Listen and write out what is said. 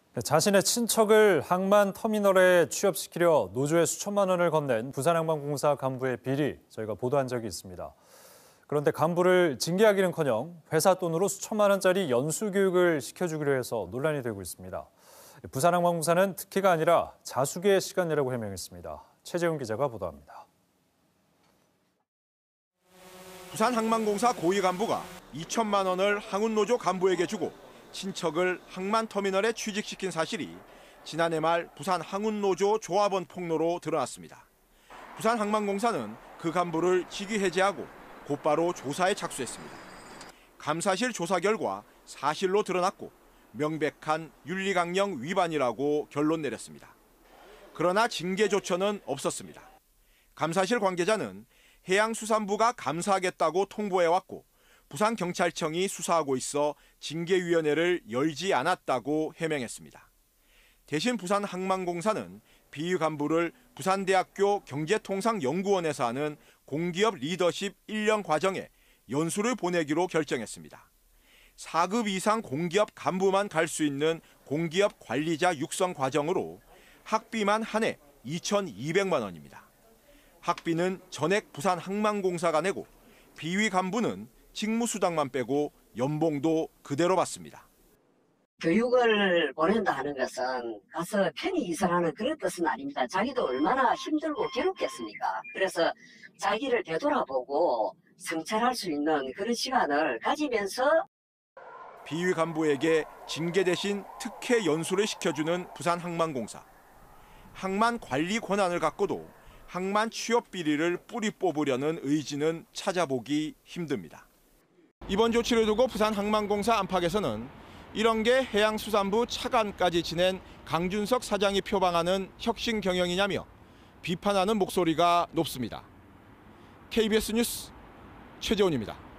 자신의 친척을 항만 터미널에 취업시키려 노조에 수천만 원을 건넨 부산항만공사 간부의 비리 저희가 보도한 적이 있습니다. 그런데 간부를 징계하기는커녕 회사 돈으로 수천만 원짜리 연수교육을 시켜주기로 해서 논란이 되고 있습니다. 부산항만공사는 특혜가 아니라 자숙의 시간이라고 해명했습니다. 최재훈 기자가 보도합니다. 부산항만공사 고위 간부가 2천만 원을 항운노조 간부에게 주고 친척을 항만터미널에 취직시킨 사실이 지난해 말 부산항운노조 조합원 폭로로 드러났습니다. 부산항만공사는 그 간부를 직위 해제하고 곧바로 조사에 착수했습니다. 감사실 조사 결과 사실로 드러났고 명백한 윤리강령 위반이라고 결론 내렸습니다. 그러나 징계 조처는 없었습니다. 감사실 관계자는 해양수산부가 감사하겠다고 통보해왔고 부산경찰청이 수사하고 있어 징계위원회를 열지 않았다고 해명했습니다. 대신 부산항만공사는 비위 간부를 부산대학교 경제통상연구원에서 하는 공기업 리더십 1년 과정에 연수를 보내기로 결정했습니다. 4급 이상 공기업 간부만 갈 수 있는 공기업 관리자 육성 과정으로 학비만 한 해 2,200만 원입니다. 학비는 전액 부산항만공사가 내고 비위 간부는 직무수당만 빼고 연봉도 그대로 받습니다. 교육을 보낸다 하는 것은 가서 편히 이사하는 그런 뜻은 아닙니다. 자기도 얼마나 힘들고 괴롭겠습니까? 그래서 자기를 되돌아보고 성찰할 수 있는 그런 시간을 가지면서 비위 간부에게 징계 대신 특혜 연수를 시켜주는 부산항만공사. 항만 관리 권한을 갖고도 항만 취업 비리를 뿌리 뽑으려는 의지는 찾아보기 힘듭니다. 이번 조치를 두고 부산항만공사 안팎에서는 이런 게 해양수산부 차관까지 지낸 강준석 사장이 표방하는 혁신 경영이냐며 비판하는 목소리가 높습니다. KBS 뉴스 최재훈입니다.